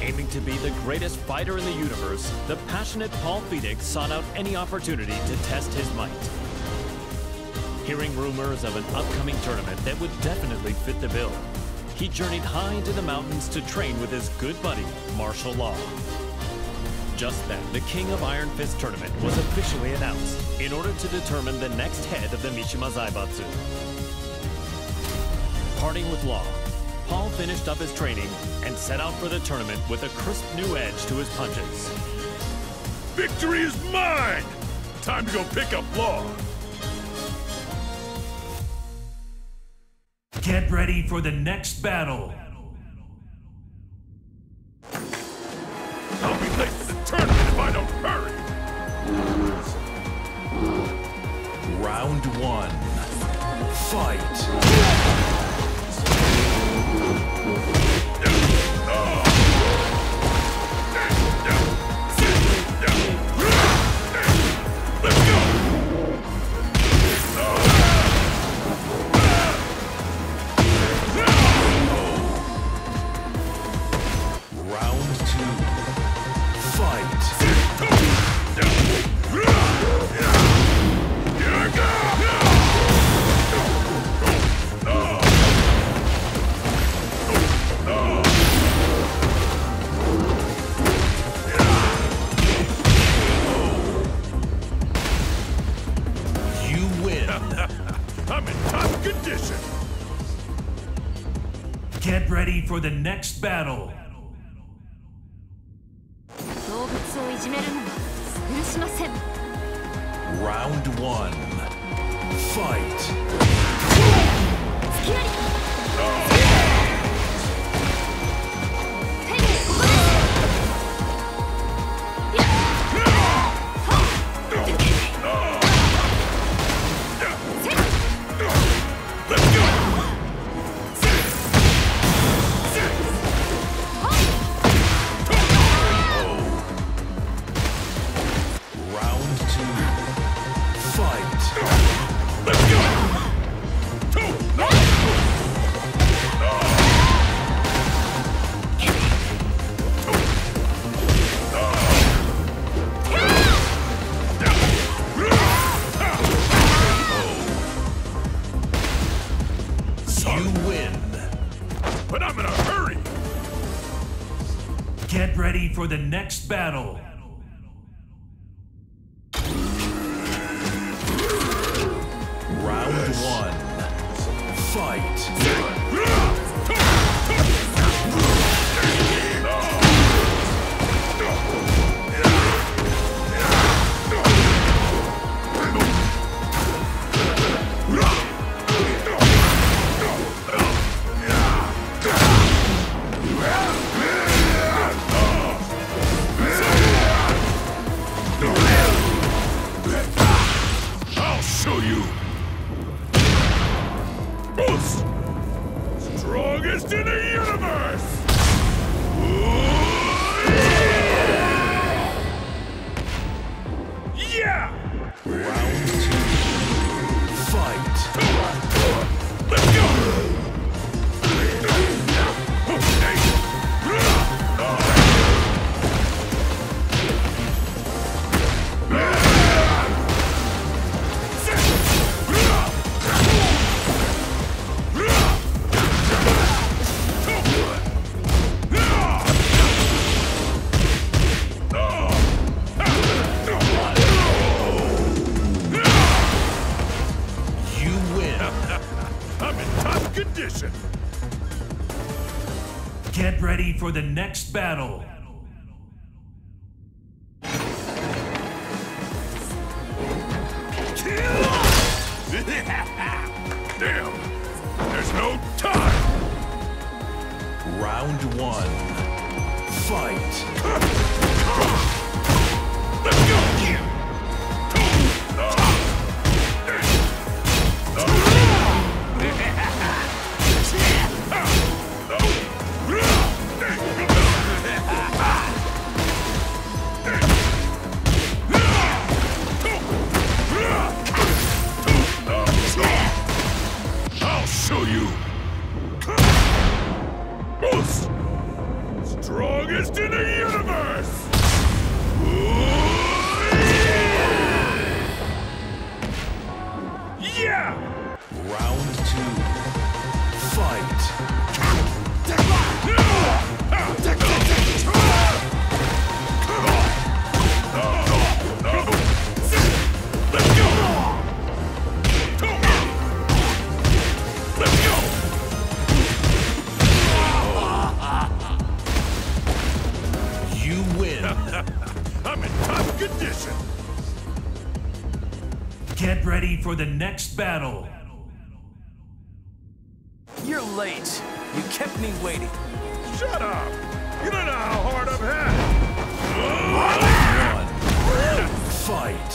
Aiming to be the greatest fighter in the universe, the passionate Paul Phoenix sought out any opportunity to test his might. Hearing rumors of an upcoming tournament that would definitely fit the bill, he journeyed high into the mountains to train with his good buddy, Martial Law. Just then, the King of Iron Fist tournament was officially announced in order to determine the next head of the Mishima Zaibatsu. Parting with Law, Paul finished up his training and set out for the tournament with a crisp new edge to his punches. Victory is mine! Time to go pick up Law. Get ready for the next battle. I'll be late to the tournament if I don't hurry! Round 1. Fight! I'm in top condition! Get ready for the next battle. Round 1. Fight! But I'm in a hurry! Get ready for the next battle. Round 1. Fight! I'll show you! Boost! Strongest in the universe! Yeah! Round 2. Fight! Let's go! I'm in top condition! Get ready for the next battle. Damn! There's no time! Round 1. Fight! Let's go! I'll show you! Boost! Strong strongest in the universe! Yeah! Round 2. Fight. Let's go! Let's go! You win. I'm in top condition. Get ready for the next battle. You're late. You kept me waiting. Shut up! You don't know how hard I've had it! Fight.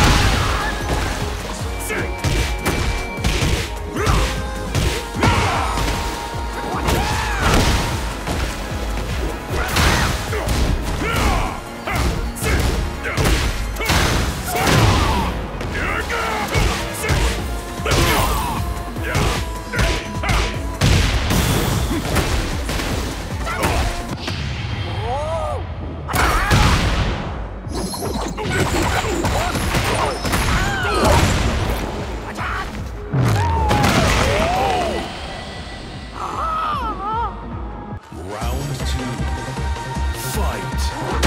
Round 2. Fight.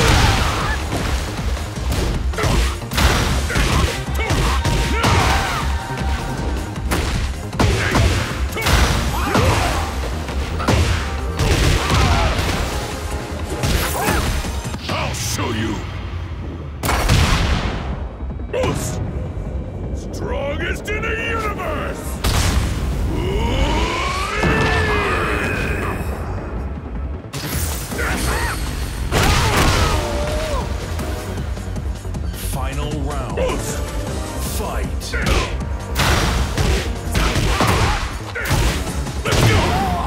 I'll show you! Boost! Strongest in the universe! Final round. Boost! Fight. Let's go!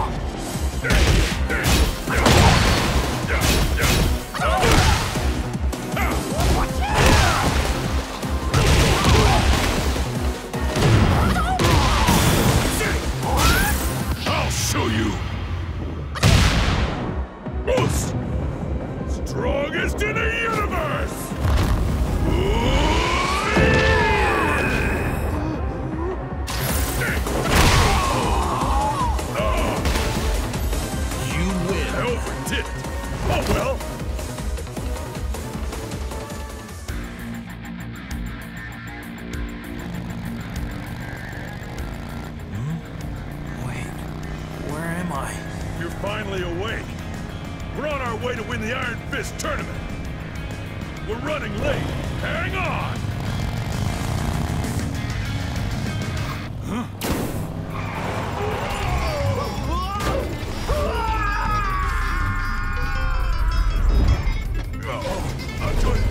I'll show you! Boost! Strongest in the universe! You win. I overdid it! Oh well! Wait, where am I? You're finally awake. We're on our way to win the Iron Fist tournament. We're running late. Hang on! I'm doing...